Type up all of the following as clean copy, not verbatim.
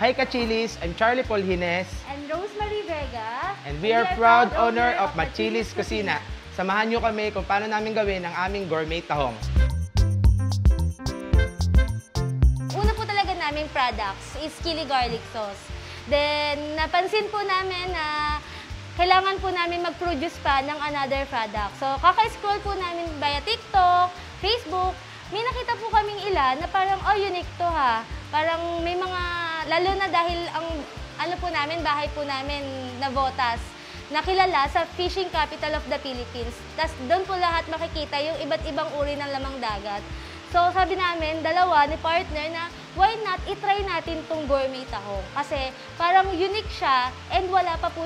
Hi Ka-Chilis, I'm Charlie Paul Hines. And Rosemary Vega. And we are proud owner of Machilis Kusina. Samahan nyo kami kung paano namin gawin ang aming gourmet tahong. Una po talaga naming products is chili garlic sauce. Then, napansin po namin na kailangan po namin mag-produce pa ng another product. So, kaka-scroll po namin via TikTok, Facebook. May nakita po kaming ilan na parang, oh, unique to ha. Parang may mga, lalo na dahil ang ano po namin, bahay po namin na Botas, nakilala sa fishing capital of the Philippines. Tapos doon po lahat makikita yung iba't ibang uri ng lamang dagat. So sabi namin, dalawa ni partner na why not itry natin tong gourmet tahong. Kasi parang unique siya and wala pa po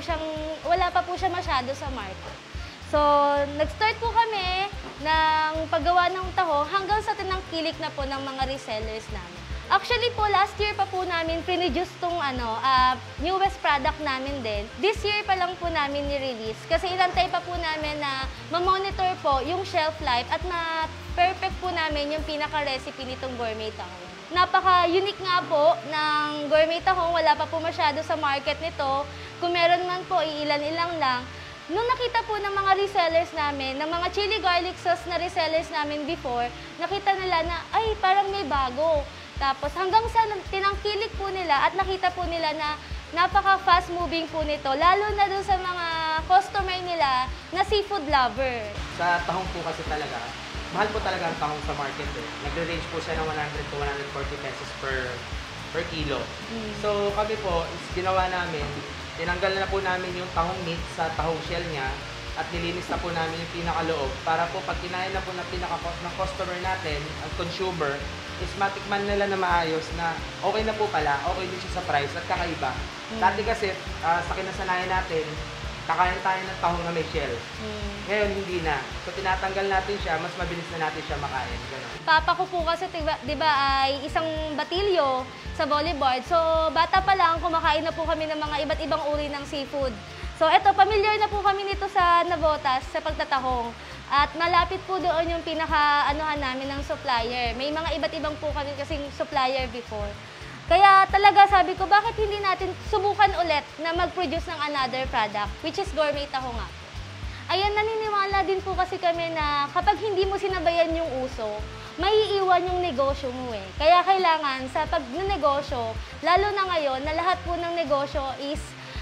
siya masyado sa market. So nag-start po kami ng paggawa ng tahong hanggang sa tinangkilik na po ng mga resellers namin. Actually po, last year pa po namin piniduce tong newest product namin din. This year pa lang po namin ni-release kasi inantay pa po namin na ma-monitor po yung shelf life at ma-perfect po namin yung pinaka-recipe nitong gourmet tahong. Napaka-unique nga po ng gourmet tahong, wala pa po masyado sa market nito. Kung meron man po, iilan-ilang lang. Nung nakita po ng mga resellers namin, ng mga chili garlic sauce na resellers namin before, nakita nila na, ay, parang may bago. Tapos hanggang sa tinangkilik po nila at nakita po nila na napaka-fast moving po nito, lalo na doon sa mga customer nila na seafood lover. Sa tahong po kasi talaga, mahal po talaga ang tahong sa market. Nagre-range po siya ng 100 to 140 pesos per kilo. So kami po, ginawa namin, tinanggal na po namin yung tahong meat sa tahong shell niya at nilinis na po namin yung pinakaloob para po pag kinain na po ng customer natin, ang consumer, is matikman nila na maayos na okay na po pala, okay din siya sa price at kakaiba. Dati kasi, sa kinasanayan natin, kakain tayo ng tahong na may shell. Ngayon, hindi na. So, tinatanggal natin siya, mas mabilis na natin siya makain. Ganun. Papa ko po kasi, di ba, ay isang batilyo sa bodyboard. So, bata pa lang, kumakain na po kami ng mga iba't ibang uri ng seafood. So, eto, familiar na po kami nito sa Navotas, sa pagtatahong. At malapit po doon yung pinaka-anuhan namin ng supplier. May mga iba't ibang po kami kasing supplier before. Kaya talaga sabi ko, bakit hindi natin subukan ulit na mag-produce ng another product, which is gourmet tahong nga. Ayan, naniniwala din po kasi kami na kapag hindi mo sinabayan yung uso, may iiwan yung negosyo mo eh. Kaya kailangan sa pag-negosyo, lalo na ngayon na lahat po ng negosyo is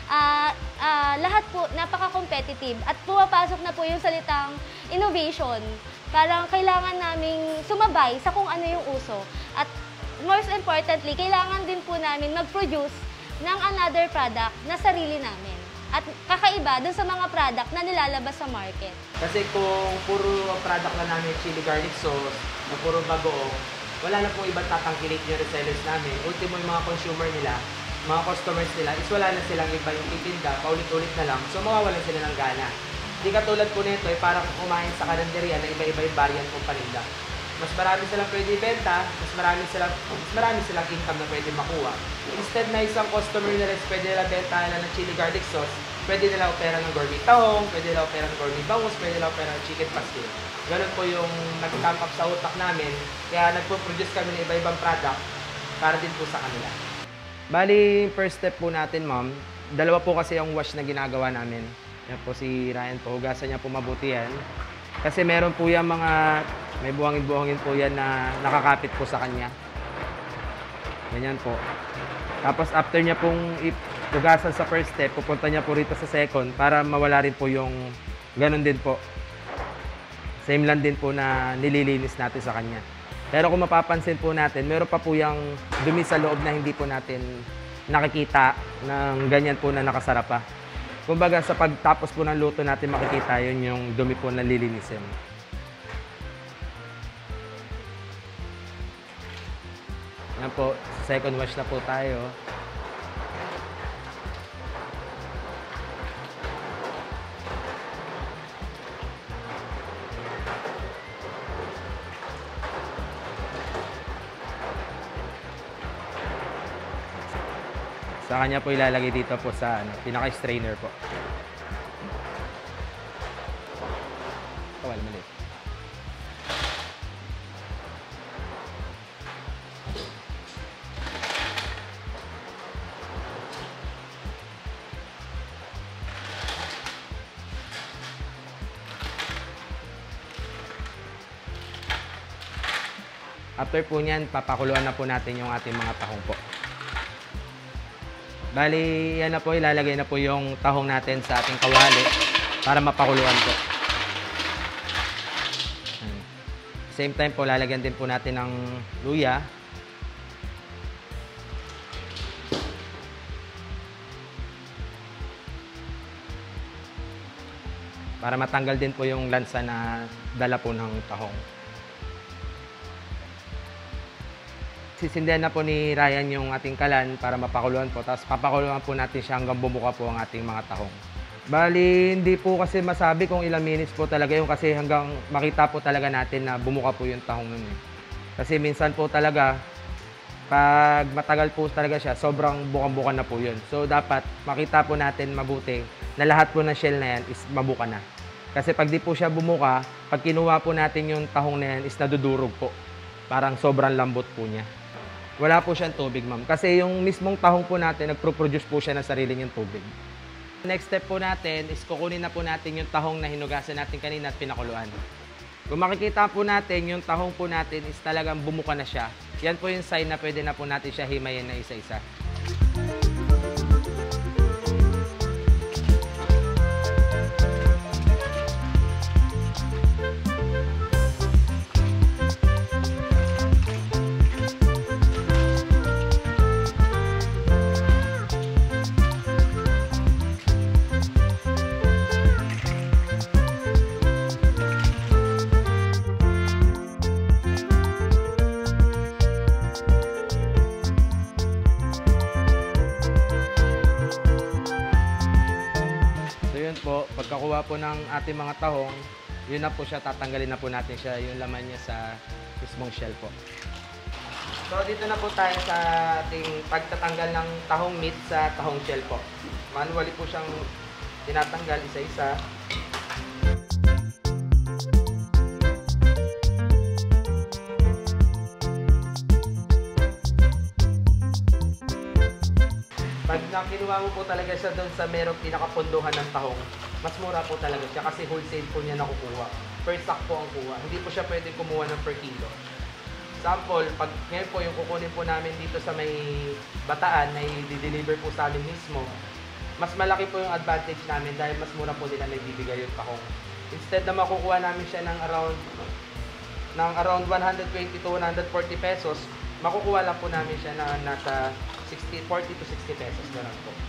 lahat po napaka-competitive at pumapasok na po yung salitang innovation. Parang kailangan naming sumabay sa kung ano yung uso. At most importantly, kailangan din po namin mag-produce ng another product na sarili namin. At kakaiba dun sa mga product na nilalabas sa market. Kasi kung puro product lang namin chili garlic sauce, o puro bagoong, wala na pong ibang tatangkilik yung resellers namin. Ultimo yung mga consumer nila, mga customers nila, is wala na silang iba yung titinda, paulit-ulit na lang, so mawawalan sila ng gana. Di katulad po nito, parang kumain sa kalendarya na iba-iba yung variant ng paninda. Mas marami silang pwede ibenta, mas marami silang income na pwede makuha. Instead na isang customer nila is pwede nila benta ng chili garlic sauce, pwede nila opera ng gourmet tahong, pwede nila opera ng gourmet bangus, pwede nila opera ng chicken pastil. Ganun po yung nag-camp up sa utak namin, kaya nagpo-produce kami ng iba-ibang product para din po sa kanila. Bali, first step po natin, ma'am, dalawa po kasi yung wash na ginagawa namin. Yan po si Ryan po, hugasan niya po mabuti yan. Kasi meron po yan mga, may buhangin-buhangin po yan na nakakapit po sa kanya. Ganyan po. Tapos after niya pong hugasan sa first step, pupunta niya po rito sa second para mawala rin po yung ganun din po. Same lang din po na nililinis natin sa kanya. Pero kung mapapansin po natin, meron pa po yung dumi sa loob na hindi po natin nakikita ng ganyan po na nakasarap pa. Kumbaga sa pagtapos po ng luto natin makikita yun yung dumi po na lilinisin. Yan po, second wash na po tayo. Sa kanya po ilalagay dito po sa pinaka-strainer po. Kawal, mali. After po niyan, papakuluan na po natin yung ating mga tahong po. Bali, yan na po, ilalagay na po yung tahong natin sa ating kawali para mapakuluan po. Same time po, lalagyan din po natin ng luya. Para matanggal din po yung lansa na dala po ng tahong. Sisindihan na po ni Ryan yung ating kalan para mapakuluan po. Tapos papakuluan po natin siya hanggang bumuka po ang ating mga tahong. Bali, hindi po kasi masabi kung ilang minutes po talaga yung kasi hanggang makita po talaga natin na bumuka po yung tahong nun. Kasi minsan po talaga, pag matagal po talaga siya, sobrang bukang-buka na po yun. So, dapat makita po natin mabuti na lahat po ng shell na yan is mabuka na. Kasi pag di po siya bumuka, pag kinuha po natin yung tahong na yan is nadudurog po. Parang sobrang lambot po niya. Wala po siyang tubig, ma'am. Kasi yung mismong tahong po natin, nagpro-produce po siya ng sarili niyang tubig. Next step po natin is kukunin na po natin yung tahong na hinugasan natin kanina at pinakuluan. Kung makikita po natin, yung tahong po natin is talagang bumuka na siya. Yan po yung sign na pwede na po natin siya himayin na isa-isa. Po, pagkakuha po ng ating mga tahong, yun na po siya, tatanggalin na po natin siya, yung laman niya sa mismong shell po. So, dito na po tayo sa ating pagtatanggal ng tahong meat sa tahong shell po. Manually po siyang tinatanggal isa-isa. Pag kinuha mo po talaga siya doon sa merong pinakapunduhan ng tahong, mas mura po talaga siya kasi wholesale po niya nakukuha. Per stock po ang kuha. Hindi po siya pwede kumuha ng per kilo. Sample, pag ngayon po yung kukunin po namin dito sa may Bataan na i-deliver po sa amin mismo, mas malaki po yung advantage namin dahil mas mura po nila naibibigay yung tahong. Instead na makukuha namin siya ng around 120 to 140 pesos, makukuha lang po namin siya na nasa 40 to 60 pesos na lang po.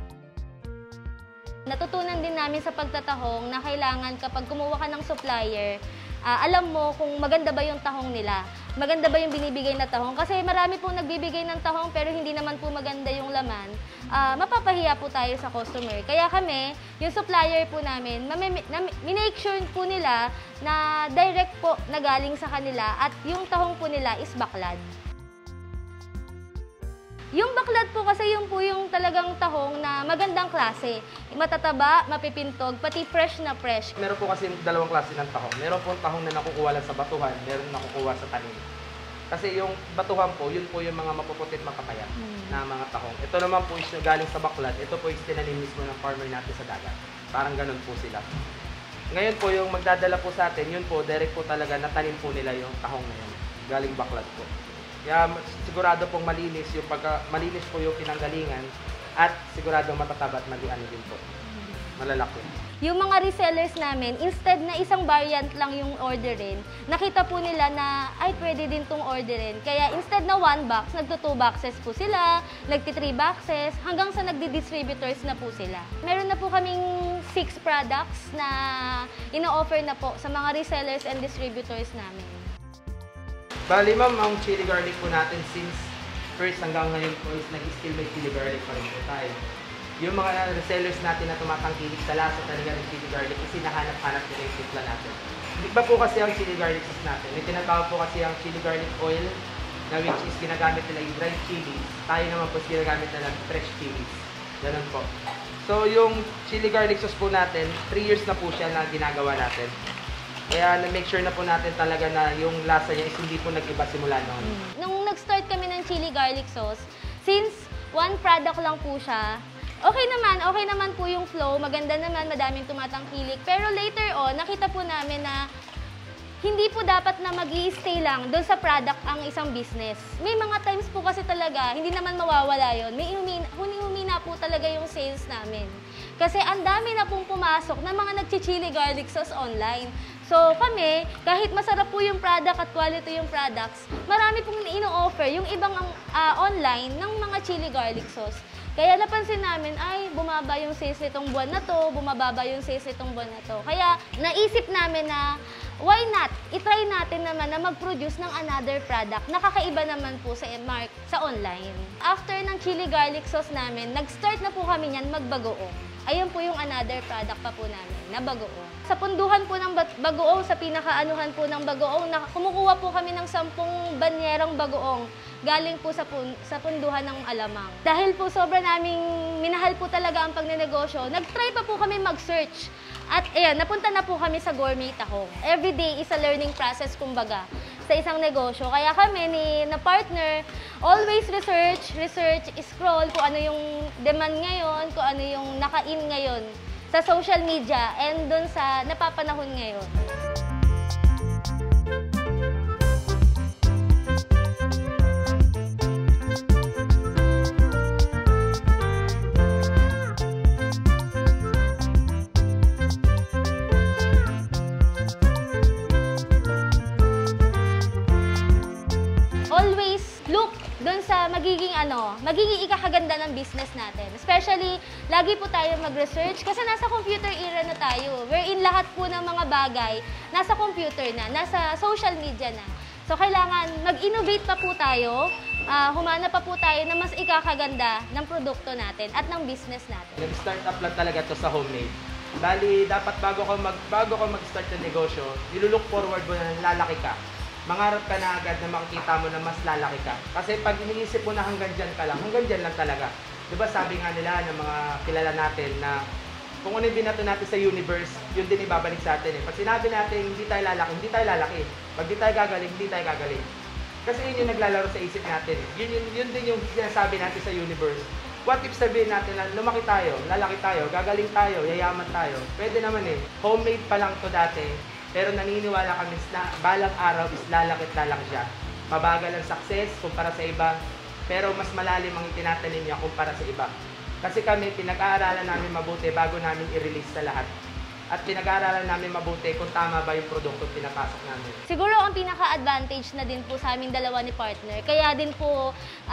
Natutunan din namin sa pagtatahong na kailangan kapag kumuha ka ng supplier, alam mo kung maganda ba yung tahong nila. Maganda ba yung binibigay na tahong? Kasi marami pong nagbibigay ng tahong pero hindi naman po maganda yung laman. Mapapahiya po tayo sa customer. Kaya kami, yung supplier po namin, minake sure po nila na direct po na galing sa kanila at yung tahong po nila is baklad. Yung baklad po kasi yung po yung talagang tahong na magandang klase. Matataba, mapipintog, pati fresh na fresh. Meron po kasi dalawang klase ng tahong. Meron po tahong na nakukuha lang sa batuhan, meron nakukuha sa tanim. Kasi yung batuhan po, yun po yung mga mapuputit makapayat na mga tahong. Ito naman po is galing sa baklad. Ito po is tinanim mismo ng farmer natin sa dagat. Parang ganun po sila. Ngayon po yung magdadala po sa atin, yun po, direct po talaga natanim po nila yung tahong na yun. Galing baklad po. Kaya sigurado pong malinis po yung pinanggalingan at sigurado matataba at malian din po. Malalaki. Yung mga resellers namin, instead na isang variant lang yung orderin, nakita po nila na ay pwede din tong orderin. Kaya instead na 1 box, nagto 2 boxes po sila, nagti 3 boxes, hanggang sa nagdi-distributors na po sila. Meron na po kaming 6 products na ino-offer na po sa mga resellers and distributors namin. Bali ma'am, ang chili garlic po natin since first hanggang ngayon po is nag-still may chili garlic pa rin po tayo. Yung mga resellers natin na tumatangkilik sa lasa talaga ng chili garlic kasi nahanap-hanap nila yung timpla natin. Iba po kasi ang chili garlic sauce natin. May tinatawag po kasi ang chili garlic oil na which is ginagamit nila yung dried chili. Tayo naman po is ginagamit nila fresh chilies. Ganun po. So yung chili garlic sauce po natin, 3 years na po siya na ginagawa natin. Kaya na-make sure na po natin talaga na yung lasa niya is hindi po nag-iba simula noon. Nung nag-start kami ng chili garlic sauce, since one product lang po siya, okay naman po yung flow, maganda naman, madaming tumatangkilik. Pero later on, nakita po namin na hindi po dapat na mag-i-stay lang doon sa product ang isang business. May mga times po kasi talaga, hindi naman mawawala yon. May humina po talaga yung sales namin. Kasi ang dami na pong pumasok na mga nagchichili garlic sauce online. So kami, kahit masarap po yung product at quality yung products, marami pong ino-offer yung ibang online ng mga chili garlic sauce. Kaya napansin namin, ay, bumaba yung sales nitong buwan na to, bumababa yung sales nitong buwan na to. Kaya naisip namin na, why not? I-try natin naman na mag-produce ng another product na kakaiba naman po sa online. After ng chili garlic sauce namin, nag-start na po kami niyan magbagoong. Ayun po yung another product pa po namin, na bagoong. Sa punduhan po ng bagoong, sa pinakaanuhan po ng bagoong, kumukuha po kami ng 10 banyerang bagoong galing po sa punduhan ng alamang. Dahil po sobra naming minahal po talaga ang pagnenegosyo, nag-try pa po kami mag-search. At ayan, napunta na po kami sa Gourmet Tahong. Every day is a learning process, kumbaga, sa isang negosyo. Kaya kami na partner, always research, scroll kung ano yung demand ngayon, kung ano yung naka-in ngayon sa social media and dun sa napapanahon ngayon. Always look doon sa magiging ikakaganda ng business natin. Especially, lagi po tayo mag-research kasi nasa computer era na tayo. Wherein lahat po ng mga bagay nasa computer na, nasa social media na. So, kailangan mag-innovate pa po tayo, humana pa po tayo na mas ikakaganda ng produkto natin at ng business natin. Nag-start up lang talaga to sa homemade. Bali, dapat bago ka mag-start ng negosyo, nilulook forward mo na lalaki ka. Mangarap ka na agad na makikita mo na mas lalaki ka. Kasi pag iniisip mo na hanggang dyan ka lang, hanggang dyan lang talaga. Diba sabi nga nila ng mga kilala natin na kung ano yung binato natin sa universe, yun din ibabalik sa atin. Pag sinabi natin hindi tayo lalaki, hindi tayo lalaki. Pag di tayo gagaling, hindi tayo gagaling. Kasi yun yung naglalaro sa isip natin. Yun din yung sinasabi natin sa universe. What if sabihin natin na lumaki tayo, lalaki tayo, gagaling tayo, yayaman tayo? Pwede naman eh. Homemade pa lang to dati. Pero naniniwala kami na balang araw is lalaki siya. Mabagal ang success kumpara sa iba, pero mas malalim ang itinatanim niya kumpara sa iba. Kasi kami, pinag-aaralan namin mabuti bago namin i-release sa lahat. At pinag-aaralan namin mabuti kung tama ba yung produkto pinapasok namin. Siguro ang pinaka-advantage na din po sa aming dalawa ni partner. Kaya din po,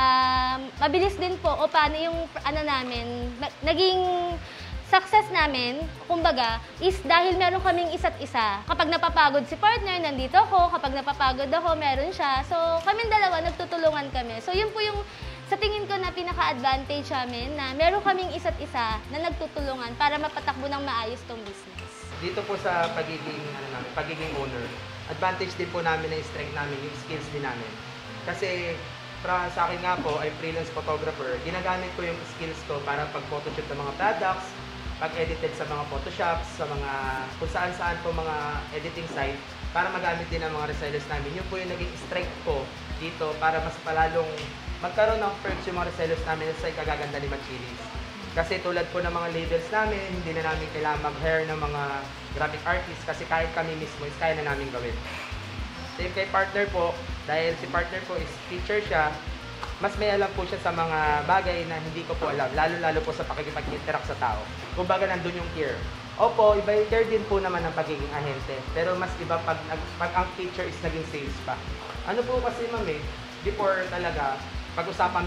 mabilis din po o paano yung namin, naging success namin, kumbaga, is dahil meron kaming isa't isa. Kapag napapagod si partner, nandito ako. Kapag napapagod ako, meron siya. So, kaming dalawa, nagtutulungan kami. So, yun po yung sa tingin ko na pinaka-advantage namin na meron kaming isa't isa na nagtutulungan para mapatakbo ng maayos tong business. Dito po sa pagiging owner, advantage din po namin na strength namin, yung skills din namin. Kasi, sa akin nga po, ay freelance photographer, ginagamit ko yung skills ko para pag-photoshoot ng mga products, pag-edited sa mga photoshops, sa mga kung saan-saan po mga editing site para magamit din ang mga resellers namin. Yun po yung naging strength ko dito para mas palalong magkaroon ng perks yung mga resellers namin sa ikagaganda ni Manchilis. Kasi tulad po ng mga labels namin, hindi na namin kailangan mag-hire ng mga graphic artists kasi kahit kami mismo is kaya na namin gawin. Same kay partner po, dahil si partner po is teacher siya, mas may alam po siya sa mga bagay na hindi ko po alam, lalo-lalo po sa pakikipag-interact sa tao. Kumbaga nandun yung care. Opo, iba yung care din po naman ng pagiging ahente, pero mas iba pag ang teacher is naging sales pa. Ano po kasi ma'am before talaga, pag-usapang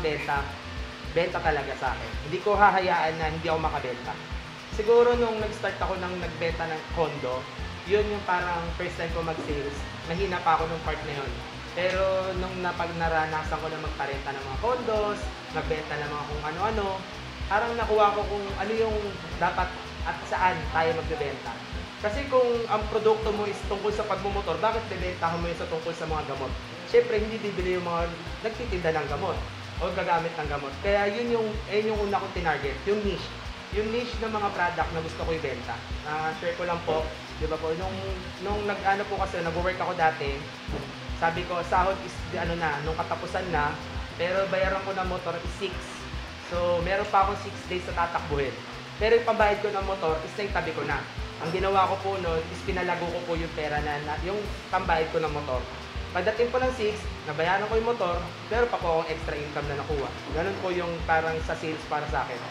benta talaga sa akin. Hindi ko hahayaan na hindi ako makabenta. Siguro nung nag-start ako ng nagbenta ng condo, yun yung parang first time ko mag-sales, nahina pa ako nung part na yun. Pero nung naranasan ko na magparenta ng mga condos, magbenta ng mga kung ano-ano, parang nakuha ko kung ano yung dapat at saan tayo magbebenta. Kasi kung ang produkto mo is tungkol sa pagmumotor, bakit bebentahan mo yun sa tungkol sa mga gamot? Siyempre, hindi bibili yung mga nagtitinda ng gamot o gagamit ng gamot. Kaya yun yung una kong tinarget, yung niche. Yung niche ng mga product na gusto ko ibenta. Share ko lang po, di ba po, nung nag-work ako dati, sabi ko, sahod is nung katapusan na, pero bayaran ko ng motor is 6. So, meron pa akong 6 days na tatakbuhin. Pero yung pambayad ko ng motor is naitabi ko na. Ang ginawa ko po noon is pinalago ko po yung pera yung tambayad ko ng motor. Pagdating po ng 6, nabayaran ko yung motor, pero pa po akong extra income na nakuha. Ganun po yung parang sa sales para sa akin.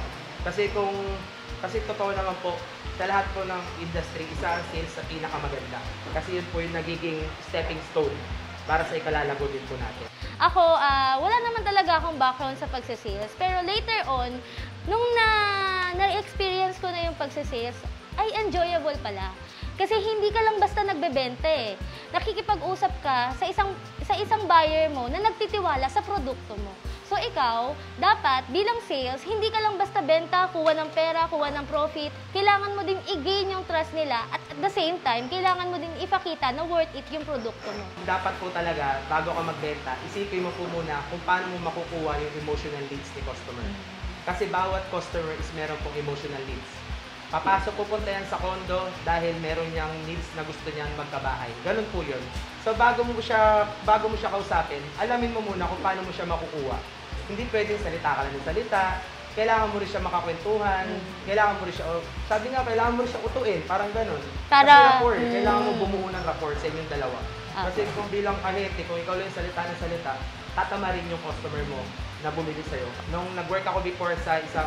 Kasi totoo naman po, sa lahat po ng industry, isa ang sales sa pinakamaganda. Kasi yun po yung nagiging stepping stone para sa ikalalago din po natin. Ako, wala naman talaga akong background sa pagsisales. Pero later on, nung na-experience ko na yung pagsisales, ay enjoyable pala. Kasi hindi ka lang basta nagbebenta eh. Nakikipag-usap ka sa isang buyer mo na nagtitiwala sa produkto mo. So ikaw, dapat bilang sales, hindi ka lang basta benta, kuha ng pera, kuha ng profit. Kailangan mo din i-gain yung trust nila at the same time, kailangan mo din ipakita na worth it yung produkto mo. Dapat po talaga, bago ka magbenta, isipin mo po muna kung paano mo makukuha yung emotional needs ni customer. Kasi bawat customer is meron pong emotional needs. Papasok, pupunta yan sa condo dahil meron niyang needs na gusto niyang magkabahay. Ganun po yun. So bago mo siya kausapin, alamin mo muna kung paano mo siya makukuha. Hindi pwedeng salita ka lang ng salita. Kailangan mo rin siya makakwentuhan. Kailangan mo rin siya, sabi nga, kailangan mo rin siya utuin. Parang ganun. Kasi rapport, kailangan mo bumuo ng rapport sa inyong dalawa. Kasi kung bilang kahete, kung ikaw lang yung salita ng salita, tatama rin yung customer mo na bumili sa'yo. Nung nag-work ako before sa isang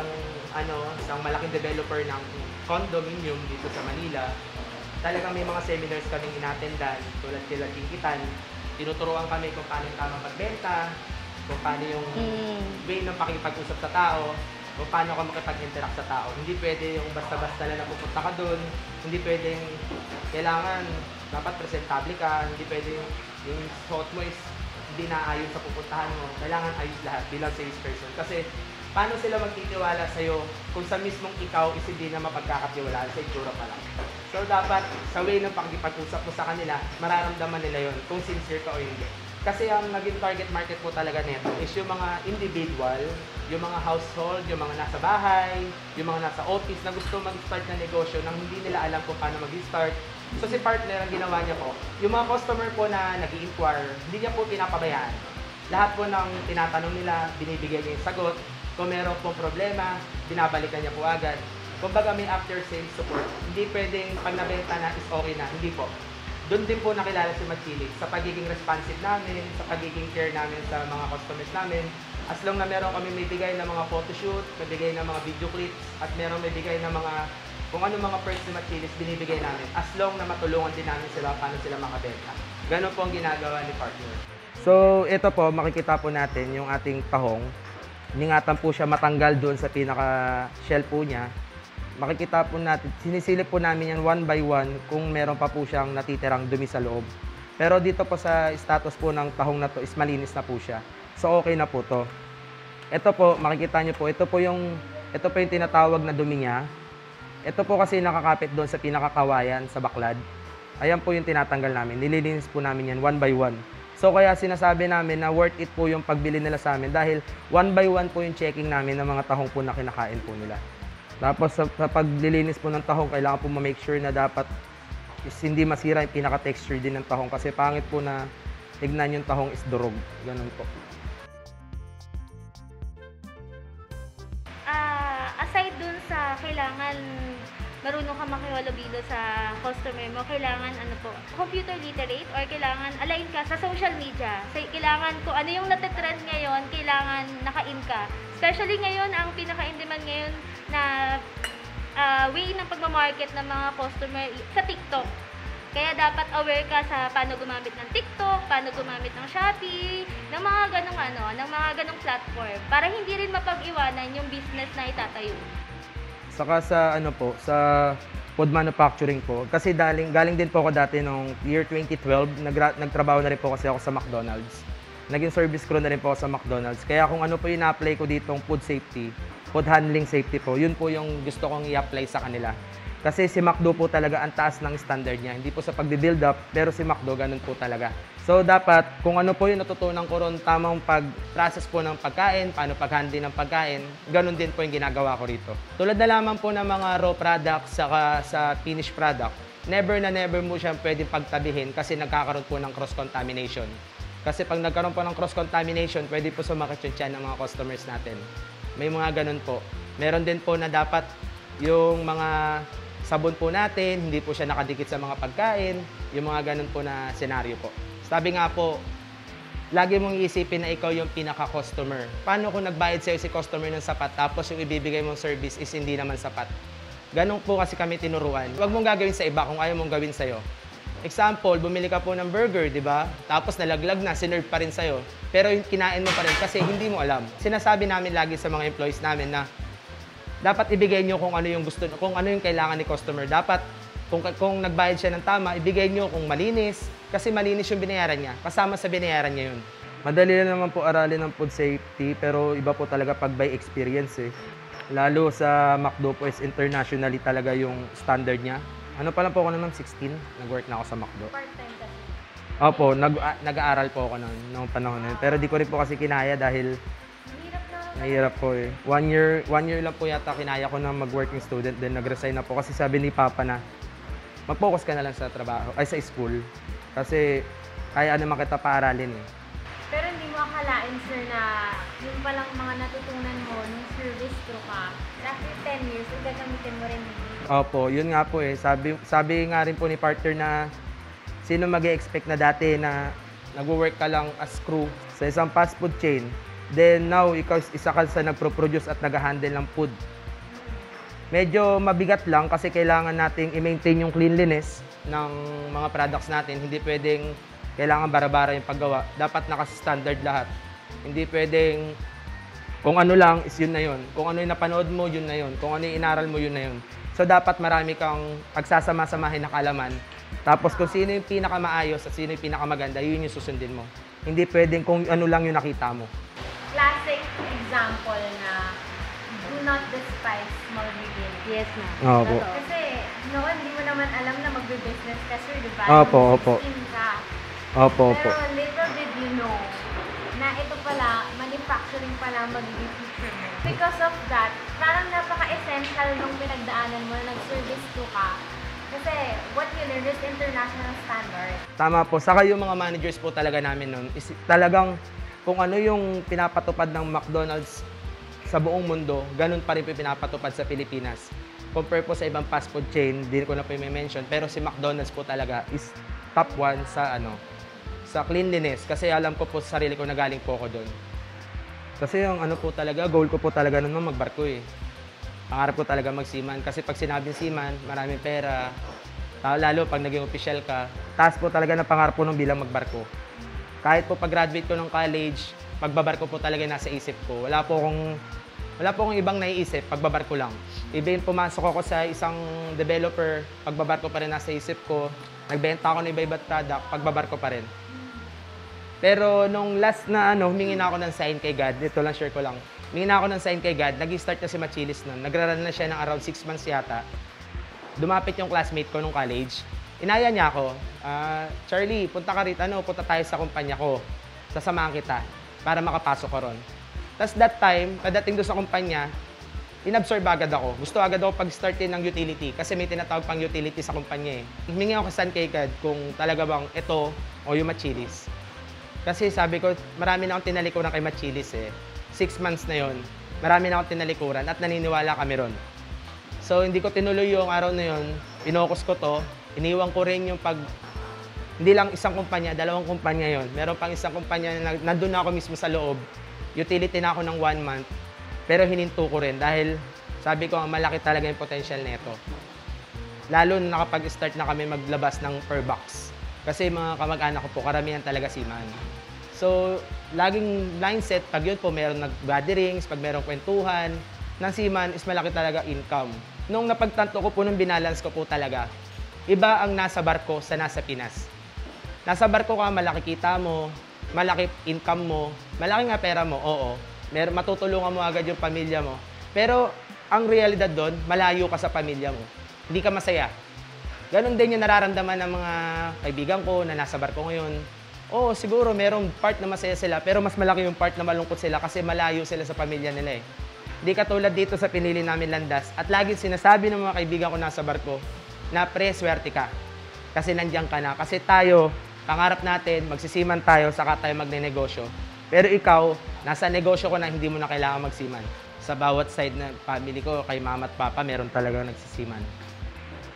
malaking developer ng condominium dito sa Manila, talagang may mga seminars kaming inattendan, tulad kila Kinkitan. Tinuturuan kami kung paano yung tamang pagbenta, kung paano yung way ng pakipag-usap sa tao, kung paano ka makipag-interact sa tao. Hindi pwede yung basta-basta lang napupunta ka doon, hindi pwedeng, kailangan, dapat presentable ka, hindi pwede yung suot mo is hindi naayon sa pupuntahan mo. Kailangan ayos lahat bilang salesperson. Kasi paano sila magtitiwala sa'yo kung sa mismong ikaw is hindi na mapagkakatiwalaan sa itsura pa lang. So dapat sa way ng pakikipag-usap mo sa kanila, mararamdaman nila yon kung sincere ka o hindi. Kasi ang naging target market po talaga nito is yung mga individual, yung mga household, yung mga nasa bahay, yung mga nasa office na gusto mag-start na negosyo nang hindi nila alam kung paano mag-start. So si partner, ang ginawa niya po, yung mga customer po na nag-i-inquire, hindi niya po pinapabayaan. Lahat po ng tinatanong nila, binibigyan niya yung sagot. Kung meron pong problema, binabalikan niya po agad. Kumbaga may after sales support. Hindi pwedeng pag nabenta na is okay na. Hindi po. Doon din po nakilala si Machilik sa pagiging responsive namin, sa pagiging care namin sa mga customers namin. As long na meron kami may bigay ng mga photoshoot, may bigay ng mga video clips, at meron may bigay ng mga kung ano mga perks ni Machilik binibigay namin. As long na matulungan din namin sila paano sila makabenta. Ganon po ang ginagawa ni partner. So ito po, makikita po natin yung ating tahong. Ningatan po siya matanggal doon sa pinaka-shell po niya. Makikita po natin, sinisilip po namin yan one by one kung meron pa po siyang natitirang dumi sa loob. Pero dito po sa status po ng tahong na to is malinis na po siya. So okay na po to. Ito po, makikita niyo po, ito po yung tinatawag na dumi niya. Ito po kasi nakakapit doon sa pinakakawayan sa baklad. Ayan po yung tinatanggal namin. Nililinis po namin yan one by one. So kaya sinasabi namin na worth it po yung pagbili nila sa amin dahil one by one po yung checking namin ng mga tahong po na kinakain po nila. Tapos sa paglilinis po ng tahong, kailangan po ma-make sure na dapat is hindi masira yung pinaka-texture din ng tahong kasi pangit po na tignan yung tahong is durog. Ganun po. Aside dun sa kailangan marunong ka makihalubilo sa customer mo, kailangan computer literate or kailangan align ka sa social media. So, kailangan kung ano yung natitrend ngayon, kailangan naka-in ka. Especially ngayon, ang pinaka-in-demand ngayon na way ng pagmamarket ng mga customer sa TikTok. Kaya dapat aware ka sa paano gumamit ng TikTok, paano gumamit ng Shopee, ng mga ganong platform para hindi rin mapag-iwanan yung business na itatayo. Saka sa sa food manufacturing po. Kasi galing din po ako dati nung year 2012, nagtrabaho na rin po kasi ako sa McDonald's. Naging service crew na rin po ako sa McDonald's. Kaya kung ano po yung na-apply ko ditong food safety, food handling safety po, yun po yung gusto kong i-apply sa kanila. Kasi si McDo po talaga ang taas ng standard niya. Hindi po sa pag-build up, pero si McDo ganun po talaga. So dapat, kung ano po yung natutunan ko ron, tamang pag-process po ng pagkain, paano pag-handle ng pagkain, ganun din po yung ginagawa ko rito. Tulad na lamang po ng mga raw products saka sa finished product, never na never mo siya pwedeng pagtabihin kasi nagkakaroon po ng cross-contamination. Kasi pag nagkaroon po ng cross-contamination, pwede po sumakit yung tiyan ng mga customers natin. May mga ganun po. Meron din po na dapat yung mga sabon po natin, hindi po siya nakadikit sa mga pagkain, yung mga ganun po na senaryo po. Sabi nga po, lagi mong iisipin na ikaw yung pinaka-customer. Paano kung nagbayad sa'yo si customer ng sapat tapos yung ibibigay mong service is hindi naman sapat? Ganun po kasi kami tinuruan. Huwag mong gagawin sa iba kung ayaw mong gawin sa'yo. Example, bumili ka po ng burger, di ba? Tapos nalaglag na, sinerve pa rin sa'yo. Pero kinain mo pa rin kasi hindi mo alam. Sinasabi namin lagi sa mga employees namin na dapat ibigay nyo kung ano yung gusto, kung ano yung kailangan ni customer. Dapat, kung nagbayad siya ng tama, ibigay nyo kung malinis. Kasi malinis yung binayaran niya. Kasama sa binayaran niya yun. Madali lang naman po aralin ng food safety, pero iba po talaga pag by experience eh. Lalo sa McDo po is internationally talaga yung standard niya. Ano pa lang po ako naman, 16, nag-work na ako sa McDo. Part-time kasi. Opo, nag-aaral po ako noong panahon na yun. Pero di ko rin po kasi kinaya dahil Hirap na. mahirap po eh. One year lang po yata kinaya ko na mag-working student, then nag-resign na po kasi sabi ni Papa na mag-focus ka na lang sa trabaho, ay sa school. Kasi kaya naman kita paaralin eh. Pero hindi mo akalain, sir, na yung palang mga natutunan mo nung service crew ka, after 10 years, gagamitin mo rin dito. Opo, yun nga po eh. Sabi nga rin po ni partner na sino mag-expect na dati na nag-work ka lang as crew sa isang fast food chain, then now ikaw isa ka sa nagpro-produce at nag-handle ng food. Medyo mabigat lang kasi kailangan nating i-maintain yung cleanliness ng mga products natin. Hindi pwedeng kailangan bara-bara yung paggawa. Dapat naka-standard lahat. Hindi pwedeng kung ano lang is yun na yun. Kung ano yung napanood mo, yun na yun. Kung ano yung inaral mo, yun na yun. So dapat marami kang pagsasama-samahin na kalaman. Tapos kung sino yung pinakamaayos at sino yung pinakamaganda, yun yung susundin mo. Hindi pwedeng kung ano lang yung nakita mo. Classic example na do not despise small beginnings. Yes, ma'am. Opo. Totoo. Kasi noon, hindi mo naman alam na magbe-business ka, sir, di ba? Opo, Nung opo. 16 ka. Opo, opo. Pero little did you know na ito pala, manufacturing pala ang magiging future mo. Because of that, parang napaka-essential nung pinagdaanan mo na nag-service to ka. Kasi what you learn is international standard. Tama po. Saka yung mga managers po talaga namin nun, is talagang kung ano yung pinapatupad ng McDonald's sa buong mundo, ganun pa rin po yung pinapatupad sa Pilipinas. Compare po sa ibang fast food chain, hindi ko na po yung mention, pero si McDonald's po talaga is top 1 sa cleanliness. Kasi alam ko po sa sarili ko na galing po ako doon. Kasi yung ano po talaga, goal ko po talaga nun magbarko eh. Pangarap ko talaga magseaman. Kasi pag sinabing seaman, maraming pera. Lalo pag naging official ka, taas po talaga na pangarap ko nung bilang magbarko. Kahit po pag-graduate ko ng college, pagbabarko po talaga nasa isip ko. Wala po akong ibang naiisip, pagbabarko lang. Even pumasok ako sa isang developer, pagbabarko pa rin nasa isip ko. Nagbenta ako ng iba-iba't product, pagbabarko pa rin. Pero nung last na humingi na ako ng sign kay God, dito lang share ko lang. Humingi na ako ng sign kay God, nag-start na si Machilis nun. Nagra-run na siya ng around 6 months yata. Dumapit yung classmate ko nung college. Inaya niya ako, Charlie, punta ka rito, punta tayo sa kumpanya ko. Sasamahan kita para makapasok ko ron. Tapos that time, pagdating doon sa kumpanya, inabsorb agad ako. Gusto agad ako pag-startin ng utility kasi may tinatawag pang utility sa kumpanya eh. Humingi ako sa kay God kung talaga bang ito o yung Machilis. Kasi sabi ko, marami na akong tinalikuran kay Machilis eh. 6 months na yon, marami na akong tinalikuran at naniniwala kami ron. So hindi ko tinuloy yung araw na yon, pinokus ko to, iniwan ko rin yung hindi lang isang kumpanya, 2 kumpanya yon. Meron pang isang kumpanya na nandun na ako mismo sa loob. Utility na ako ng 1 month. Pero hininto ko rin dahil sabi ko, malaki talaga yung potential nito. Lalo na nakapag-start na kami maglabas ng per box. Kasi mga kamag-anak ko po, karamihan talaga seaman. So, laging mindset, pag yun po, meron nag-gatherings, pag meron kwentuhan, ng seaman is malaki talaga income. Nung napagtanto ko po, nung binalance ko po talaga, iba ang nasa barko sa nasa Pinas. Nasa barko ka, malaki kita mo, malaki income mo, malaki nga pera mo, oo. Matutulungan mo agad yung pamilya mo. Pero, ang realidad doon, malayo ka sa pamilya mo. Hindi ka masaya. Ganon din yung nararamdaman ng mga kaibigan ko na nasa barko ngayon. Oo, siguro merong part na masaya sila, pero mas malaki yung part na malungkot sila kasi malayo sila sa pamilya nila eh. Hindi katulad dito sa pinili namin landas. At laging sinasabi ng mga kaibigan ko nasa barko na swerte ka. Kasi nandiyan ka na. Kasi tayo, pangarap natin, magsisiman tayo, saka tayo magne-negosyo. Pero ikaw, nasa negosyo ko na hindi mo na kailangan magsiman. Sa bawat side ng family ko, kay mama at papa, meron talaga nagsisiman.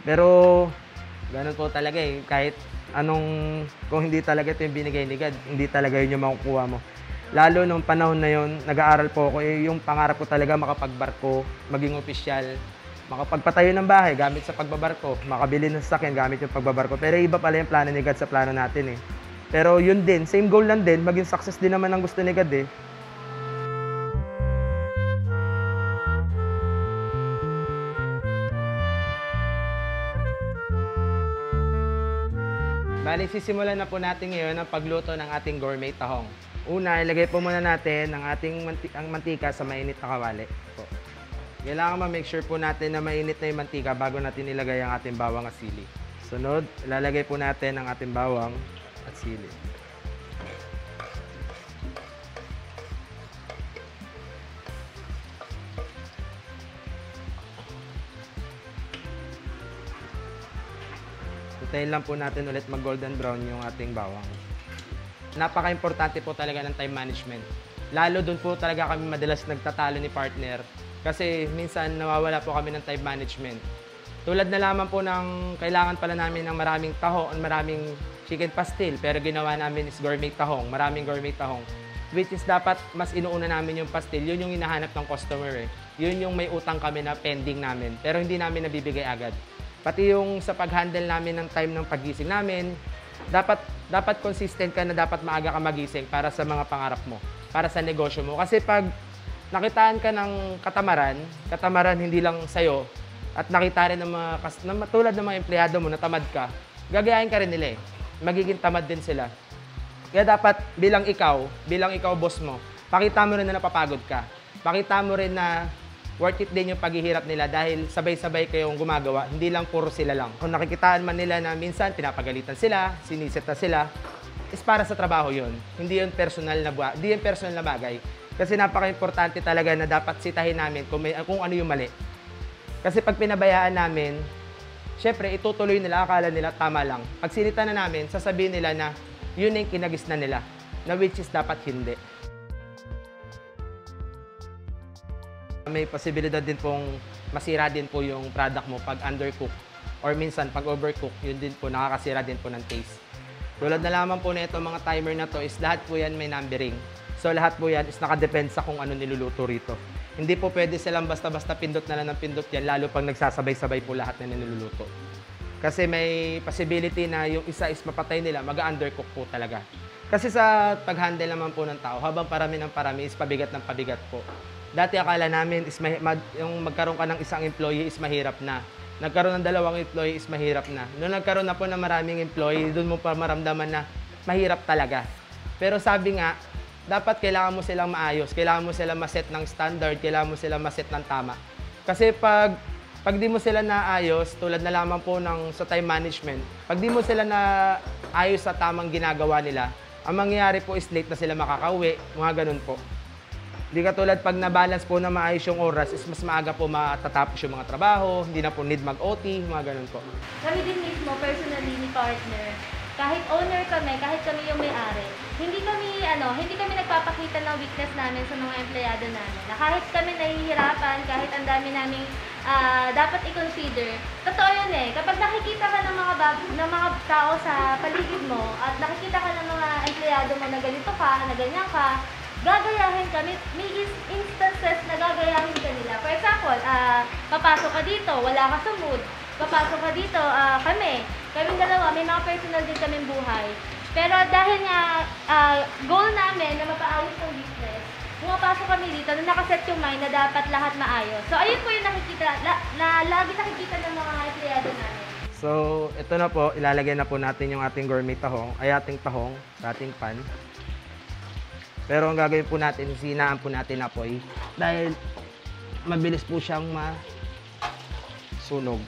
Pero ganun po talaga eh. Kahit kung hindi talaga ito yung binigay ni God, hindi talaga yun yung makukuha mo. Lalo nung panahon na yun, nag-aaral po ako, yung pangarap ko talaga makapagbarko, maging opisyal, makapagpatayo ng bahay gamit sa pagbabarko, makabili ng sasakyan gamit yung pagbabarko. Pero iba pala yung plano ni God sa plano natin eh. Pero yun din, same goal lang din, maging success din naman ang gusto ni God eh. Bali, sisimulan na po natin ngayon ang pagluto ng ating gourmet tahong. Una, ilagay po muna natin ang ating mantika sa mainit na kawali. Po. Kailangan ma-make sure po natin na mainit na yung mantika bago natin ilagay ang ating bawang at sili. Sunod, ilalagay po natin ang ating bawang at sili. Hintayin lang po natin ulit mag-golden brown yung ating bawang. Napaka-importante po talaga ng time management. Lalo dun po talaga kami madalas nagtatalo ni partner kasi minsan nawawala po kami ng time management. Tulad na lamang po ng kailangan pala namin ng maraming tahong, maraming chicken pastil, pero ginawa namin is gourmet tahong, maraming gourmet tahong. Which is dapat mas inuuna namin yung pastil, yun yung hinahanap ng customer eh. Yun yung may utang kami na pending namin, pero hindi namin nabibigay agad. Pati yung sa pag-handle namin ng time ng pagising namin, dapat consistent ka na dapat maaga ka magising para sa mga pangarap mo, para sa negosyo mo. Kasi pag nakitaan ka ng katamaran hindi lang sa'yo, at nakita rin ng mga tulad ng mga empleyado mo na tamad ka, gagayahin ka rin nila eh. Magiging tamad din sila. Kaya dapat bilang ikaw boss mo, pakita mo rin na napapagod ka. Pakita mo rin na worth it din yung paghihirap nila dahil sabay-sabay kayong gumagawa, hindi lang puro sila lang. Kung nakikitaan man nila na minsan pinapagalitan sila, sinisit na sila, is para sa trabaho yun. Hindi yun personal na bagay. Kasi napaka-importante talaga na dapat sitahin namin kung ano yung mali. Kasi pag pinabayaan namin, syempre itutuloy nila, akala nila tama lang. Pag sinita na namin, sasabihin nila na yun yung kinagis na nila, na which is dapat hindi. May posibilidad din pong masira din po yung product mo pag undercook or minsan pag overcook, yun din po nakakasira din po ng taste. Tulad na lamang po na itong mga timer na to is lahat po yan may numbering. So lahat po yan is nakadepend sa kung ano niluluto rito. Hindi po pwede silang basta-basta pindot na lang ng pindot yan lalo pag nagsasabay-sabay po lahat na niluluto. Kasi may possibility na yung isa is mapatay nila, mag-undercook po talaga. Kasi sa pag-handle naman po ng tao, habang parami ng parami is pabigat ng pabigat po. Dati akala namin is yung magkaroon ka ng isang employee is mahirap na. Nagkaroon ng dalawang employee is mahirap na. Noong nagkaroon na po ng maraming employee, doon mo pa maramdaman na mahirap talaga. Pero sabi nga, dapat kailangan mo silang maayos, kailangan mo silang maset ng standard, kailangan mo silang maset ng tama. Kasi pag di mo sila naayos, tulad na lamang po sa time management, pag di mo sila naayos sa tamang ginagawa nila, ang mangyayari po is late na sila makakauwi, mga ganun po. Hindi katulad pag na-balance po na maayos yung oras, is mas maaga po matatapos yung mga trabaho, hindi na po need mag-OT, mga ganun po. Kami din mismo, personally ni partner, kahit owner kami, kahit kami yung may-ari, hindi kami nagpapakita ng weakness namin sa mga empleyado namin. Na kahit kami nahihirapan, kahit ang dami naming dapat i-consider, totoo yun eh. Kapag nakikita ka ng mga tao sa paligid mo at nakikita ka ng mga empleyado mo na ganito ka, na ganyan ka, gagayahin kami. May instances na gagayahin ka nila. For example, papasok ka dito, wala ka sa mood. Papasok ka dito, kaming dalawa, may mga personal din kaming buhay. Pero dahil nga goal namin na mapaayos ng business, pumapasok kami dito na nakaset yung mind na dapat lahat maayos. So ayun po yung nakikita, lagi nakikita ng mga empleyado namin. So ito na po, ilalagay na po natin yung ating gourmet tahong, ating tahong sa ating pan. Pero ang gagawin po natin, sinaan po natin apoy dahil mabilis po siyang masunog.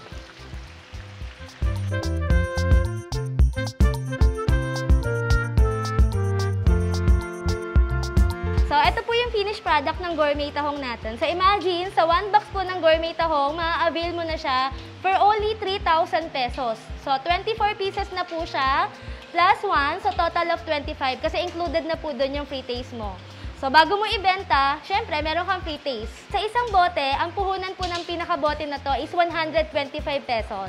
So, ito po yung finished product ng gourmet tahong natin. So, imagine, sa 1 box po ng gourmet tahong, ma-avail mo na siya for only 3,000 pesos. So, 24 pieces na po siya, plus 1, so total of 25. Kasi included na po doon yung free taste mo. So, bago mo ibenta, syempre, meron kang free taste. Sa isang bote, ang puhunan po ng pinakabote na to is 125 pesos.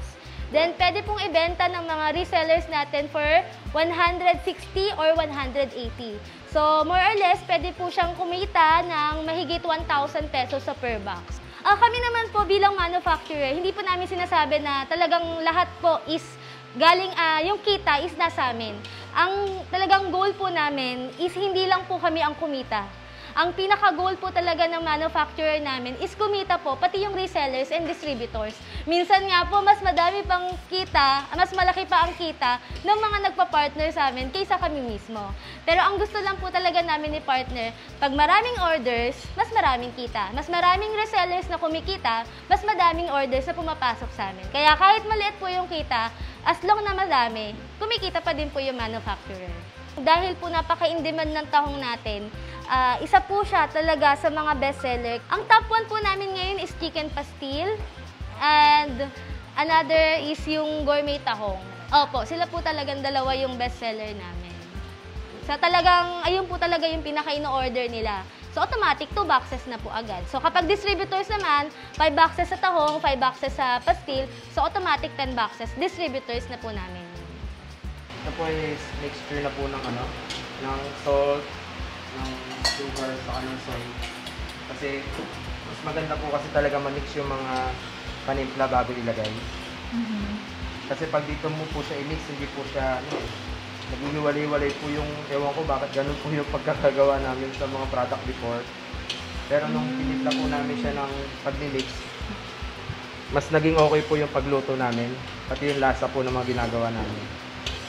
Then, pwede pong ibenta ng mga resellers natin for 160 or 180. So, more or less, pwede po siyang kumita ng mahigit 1,000 pesos sa per box. Kami naman po bilang manufacturer, hindi po namin sinasabi na talagang lahat po is galing, yung kita is nasa amin. Ang talagang goal po namin is hindi lang po kami ang kumita. Ang pinaka-goal po talaga ng manufacturer namin is kumita po, pati yung resellers and distributors. Minsan nga po, mas madami pang kita, mas malaki pa ang kita ng mga nagpa-partner sa amin kaysa kami mismo. Pero ang gusto lang po talaga namin ni partner, pag maraming orders, mas maraming kita. Mas maraming resellers na kumikita, mas madaming orders na pumapasok sa amin. Kaya kahit maliit po yung kita, as long na madami, kumikita pa din po yung manufacturer. Dahil po napaka-in-demand ng tahong natin, isa po siya talaga sa mga bestseller. Ang top 1 po namin ngayon is chicken pastil and another is yung gourmet tahong. Opo, sila po talagang dalawa yung bestseller namin. So talagang, ayun po talaga yung pinaka-ino-order nila. So automatic, 2 boxes na po agad. So kapag distributors naman, 5 boxes sa tahong, 5 boxes sa pastil, so automatic 10 boxes, distributors na po namin. Ito po is mixture na po ng ng salt, ng sugar, saka ng soy. Kasi mas maganda po kasi talaga ma-mix yung mga panimpla bago ilagay. Kasi pag dito mo po siya i-mix, hindi po siya, naghihiwalay-walay po yung, ewan ko bakit ganun po yung pagkakagawa namin sa mga product before. Pero nung pinimpla po namin siya ng pag-mix, mas naging okay po yung pagluto namin, pati yung lasa po ng mga ginagawa namin.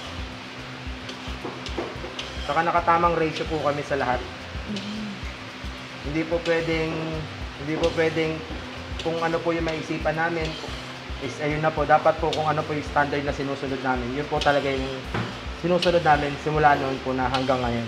Saka nakatamang ratio po kami sa lahat. Hindi po pwedeng kung ano po yung maisipan namin is ayun na po, dapat po kung ano po yung standard na sinusunod namin. Yun po talaga yung sinusunod namin simula noon po na hanggang ngayon.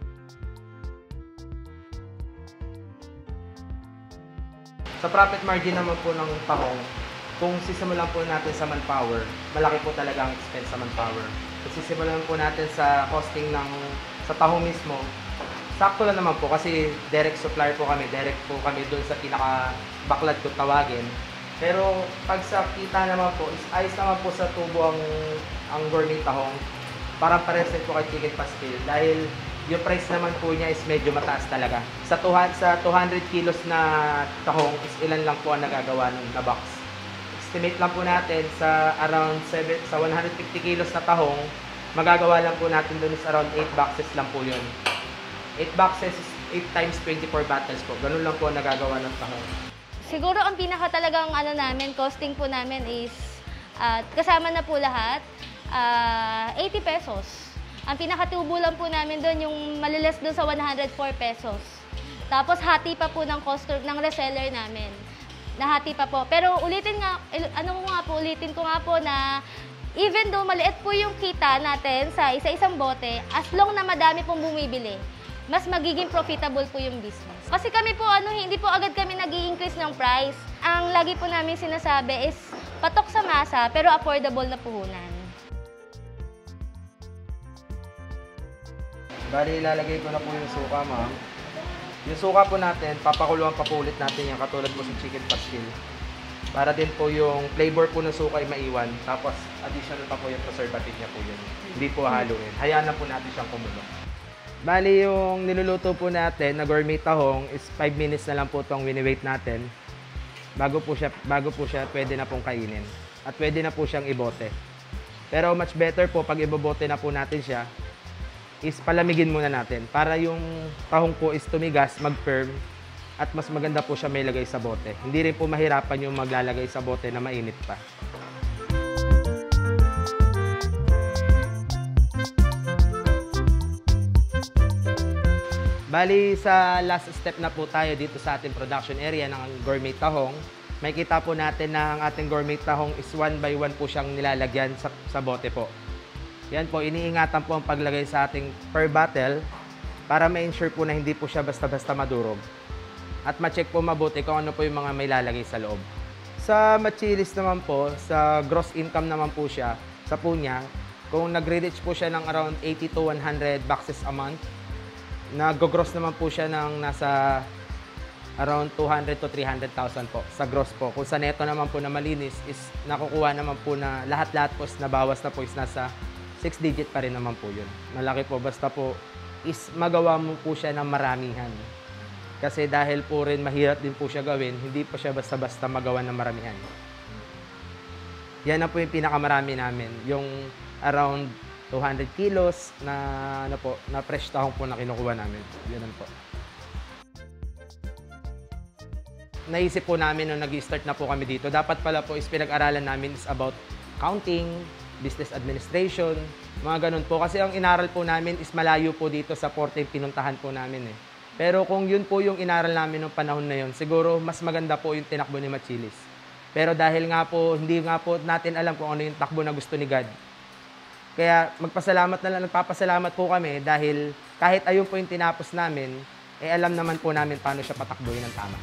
Sa profit margin naman po ng tahong, kung sisimulan po natin sa manpower, malaki po talaga ang expense sa manpower. Kung sisimulan po natin sa costing sa tahong mismo, sakto lang naman po kasi direct supplier po kami, direct po kami doon sa pinaka-backlad ko tawagin. Pero pag sa kita naman po, is ayos naman po sa tubo ang gourmet tahong. Parang pares din po kay chicken pastil dahil yung price naman po niya is medyo mataas talaga. Sa 200 kilos na tahong is ilan lang po ang nagagawa na box. Estimate lang po natin sa around 150 kilos na tahong, magagawa lang po natin doon is around 8 boxes lang po yun. 8 boxes is 8 times 24 bottles po. Ganun lang po ang nagagawa ng tahong. Siguro ang pinaka talagang namin, costing po namin is, kasama na po lahat, 80 pesos. Ang pinakatubo lang po namin doon, yung maliles doon sa 104 pesos. Tapos hati pa po ng reseller namin. Nahati pa po. Pero ulitin ko nga po na even though maliit po yung kita natin sa isa-isang bote, as long na madami pong bumibili, mas magiging profitable po yung business. Kasi kami po, hindi po agad kami nag-i-increase ng price. Ang lagi po namin sinasabi is patok sa masa, pero affordable na puhunan. Bali, ilalagay ko na po yung suka, ma'am. Yung suka po natin, papakuluan pa po ulit natin yan, katulad po sa chicken pastil. Para din po yung flavor po ng suka ay maiwan. Tapos, additional pa po yung preservative niya po yun. Hindi po haluin. Hayaan na po natin siyang kumulo. Bali, yung niluluto po natin na gourmet tahong is 5 minutes na lang po itong wini-wait natin. Bago po siya pwede na pong kainin. At pwede na po siyang ibote. Pero much better po pag ibobote na po natin siya, is palamigin muna natin para yung tahong po is tumigas, mag-firm, at mas maganda po siya may lagay sa bote. Hindi rin po mahirapan yung maglalagay sa bote na mainit pa. Bali, sa last step na po tayo dito sa ating production area ng gourmet tahong. May kita po natin na ang ating gourmet tahong is 1 by 1 po siyang nilalagyan sa bote po. Yan po, iniingatan po ang paglagay sa ating per bottle para ma-ensure po na hindi po siya basta-basta madurog. At ma-check po mabuti kung ano po yung mga may lalagay sa loob. Sa Machilis naman po, sa gross income naman po siya, sa po niya, kung nagre-reach po siya ng around 80 to 100 boxes a month, nag-gross naman po siya ng nasa around 200 to 300,000 po sa gross po. Kung sa neto naman po na malinis is nakukuha naman po na lahat-lahat po na bawas na po is nasa 6 digit pa rin naman po yun. Malaki po, basta po is magawa mo po siya ng maramihan. Kasi dahil po rin mahirap din po siya gawin, hindi po siya basta-basta magawa ng maramihan. Yan na po yung pinakamarami namin, yung around 200 kilos na, na fresh tahong po na kinukuha namin. Yan po. Naisip po namin nung nag-start na po kami dito, dapat pala po is pinag-aralan namin is about accounting, business administration, mga ganun po. Kasi ang inaral po namin is malayo po dito sa Porte pinuntahan po namin eh. Pero kung yun po yung inaral namin nung panahon na yun, siguro mas maganda po yung tinakbo ni Machilis. Pero dahil nga po, hindi nga po natin alam kung ano yung takbo na gusto ni God. Kaya magpasalamat na lang, nagpapasalamat po kami dahil kahit ayun po yung tinapos namin, eh alam naman po namin paano siya patakbuhin ng tama.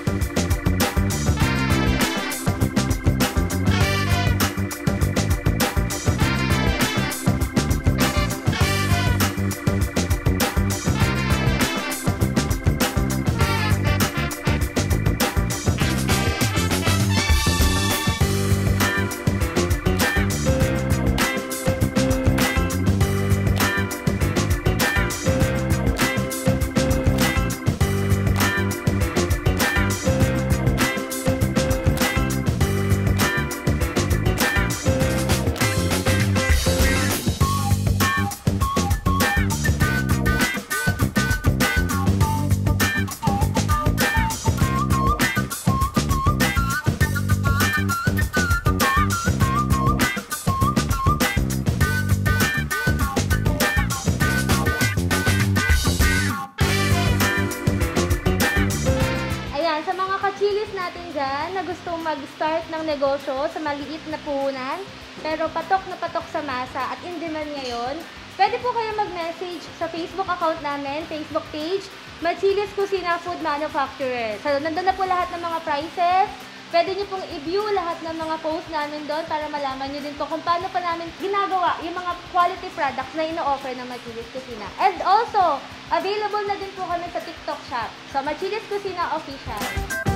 Chilis natin dyan na gustong mag-start ng negosyo sa maliit na puhunan pero patok na patok sa masa at in demand ngayon, pwede po kayo mag-message sa Facebook account namin, Facebook page, Machilis Cucina Food Manufacturer. So, nandun na po lahat ng mga prices. Pwede nyo pong i-view lahat ng mga post namin doon para malaman nyo din po kung paano pa namin ginagawa yung mga quality products na ino-offer ng Machilis Cucina. And also, available na din po kami sa TikTok shop. So, Machilis Cucina Official.